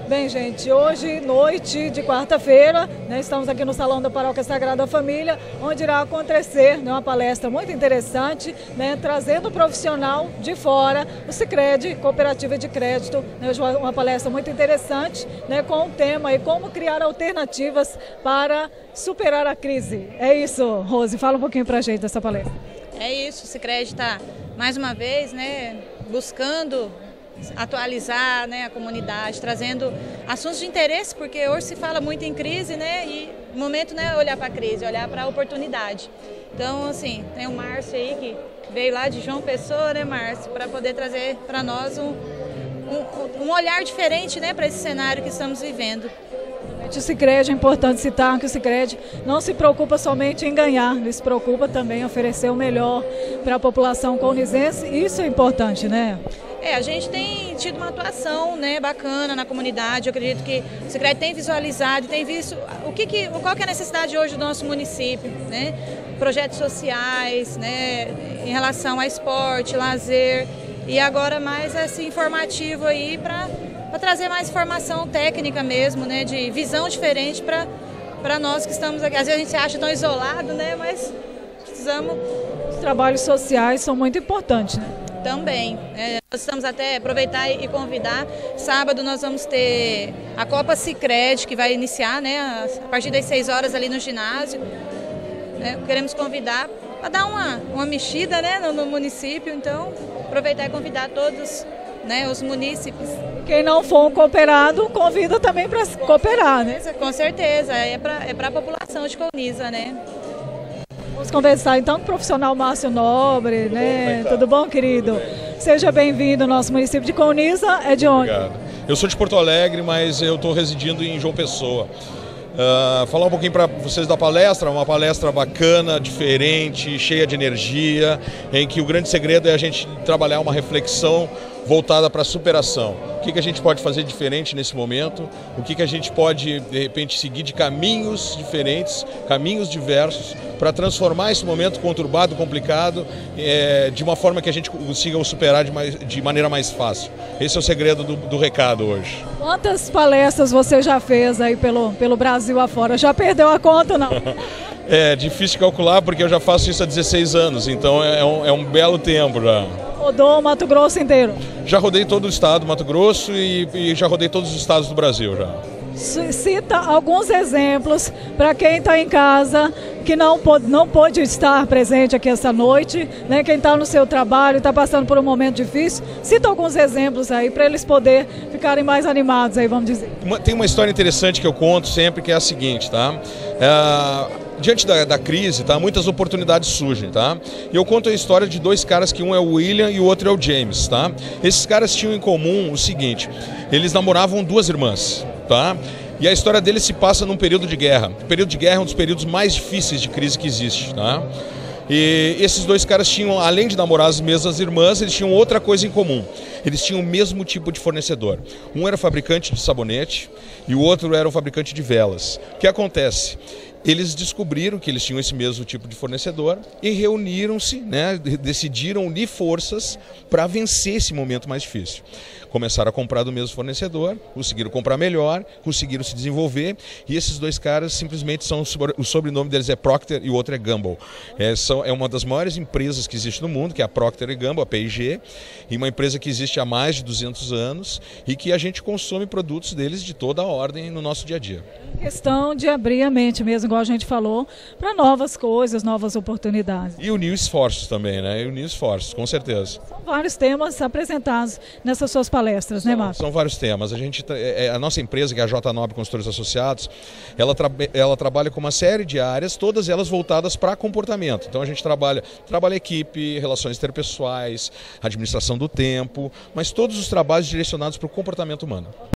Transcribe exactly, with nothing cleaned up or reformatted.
Bem, gente, hoje, noite de quarta-feira, né, estamos aqui no Salão da Paróquia Sagrada Família, onde irá acontecer, né, uma palestra muito interessante, né, trazendo um profissional de fora, o Sicredi, Cooperativa de Crédito, né, uma palestra muito interessante, né, com o tema aí, como criar alternativas para superar a crise. É isso, Rose, fala um pouquinho para a gente dessa palestra. É isso, o Sicredi está, mais uma vez, né, buscando atualizar, né, a comunidade, trazendo assuntos de interesse, porque hoje se fala muito em crise, né, e o momento não é olhar para a crise, é olhar para a oportunidade. Então, assim, tem o Márcio aí que veio lá de João Pessoa, né, Márcio, para poder trazer para nós um, um, um olhar diferente, né, para esse cenário que estamos vivendo. O Sicredi, é importante citar que o Sicredi não se preocupa somente em ganhar, ele se preocupa também em oferecer o melhor para a população conizense, isso é importante, né? É, a gente tem tido uma atuação, né, bacana na comunidade. Eu acredito que o Sicredi tem visualizado, tem visto o que que, qual que é a necessidade hoje do nosso município, né? Projetos sociais, né, em relação a esporte, lazer, e agora mais esse informativo aí para para trazer mais informação técnica mesmo, né, de visão diferente para para nós que estamos aqui. Às vezes a gente se acha tão isolado, né, mas precisamos. Os trabalhos sociais são muito importantes, né? Também. É, nós estamos até aproveitar e convidar. Sábado nós vamos ter a Copa Sicredi, que vai iniciar, né, a partir das seis horas ali no ginásio. É, queremos convidar para dar uma, uma mexida, né, no, no município. Então, aproveitar e convidar todos, né, os munícipes. Quem não for um cooperado, convida também para cooperar, né? Com certeza, é para é para a população de Colniza, né? Vamos conversar então com o profissional Márcio Nobre, né? Tudo bom, querido? Seja bem-vindo ao nosso município de Colniza. É de onde? Obrigado. Eu sou de Porto Alegre, mas eu estou residindo em João Pessoa. Uh, falar um pouquinho para vocês da palestra, uma palestra bacana, diferente, cheia de energia, em que o grande segredo é a gente trabalhar uma reflexão voltada para a superação. O que, que a gente pode fazer diferente nesse momento, o que, que a gente pode, de repente, seguir de caminhos diferentes, caminhos diversos, para transformar esse momento conturbado, complicado, é, de uma forma que a gente consiga o superar de, mais, de maneira mais fácil. Esse é o segredo do, do recado hoje. Quantas palestras você já fez aí pelo, pelo Brasil afora? Já perdeu a conta ou não? É difícil calcular porque eu já faço isso há dezesseis anos, então é um, é um belo tempo já. Rodou o Mato Grosso inteiro? Já rodei todo o estado do Mato Grosso e, e já rodei todos os estados do Brasil já. Cita alguns exemplos para quem está em casa, que não pôde, não pôde estar presente aqui essa noite, né? Quem está no seu trabalho, está passando por um momento difícil, cita alguns exemplos aí para eles poderem ficarem mais animados aí, vamos dizer. Uma, tem uma história interessante que eu conto sempre, que é a seguinte, tá? É... Diante da, da crise, tá, muitas oportunidades surgem, tá? E eu conto a história de dois caras, que um é o William e o outro é o James, tá? Esses caras tinham em comum o seguinte: eles namoravam duas irmãs, tá? E a história deles se passa num período de guerra. O período de guerra é um dos períodos mais difíceis de crise que existe, tá? E esses dois caras tinham, além de namorar as mesmas irmãs, eles tinham outra coisa em comum. Eles tinham o mesmo tipo de fornecedor. Um era fabricante de sabonete e o outro era um fabricante de velas. O que acontece? Eles descobriram que eles tinham esse mesmo tipo de fornecedor e reuniram-se, né, decidiram unir forças para vencer esse momento mais difícil. Começaram a comprar do mesmo fornecedor, conseguiram comprar melhor, conseguiram se desenvolver, e esses dois caras simplesmente são, o sobrenome deles é Procter e o outro é Gamble. É, são, é uma das maiores empresas que existe no mundo, que é a Procter e Gamble, a P e G, e uma empresa que existe há mais de duzentos anos e que a gente consome produtos deles de toda a ordem no nosso dia a dia. Questão de abrir a mente mesmo, igual a gente falou, para novas coisas, novas oportunidades. E unir esforços também, né? E unir esforços, com certeza. São vários temas apresentados nessas suas palestras, são, né, Márcio? São vários temas. A, gente, a nossa empresa, que é a J Nobre Consultores Associados, ela, tra, ela trabalha com uma série de áreas, todas elas voltadas para comportamento. Então a gente trabalha, trabalha equipe, relações interpessoais, administração do tempo, mas todos os trabalhos direcionados para o comportamento humano.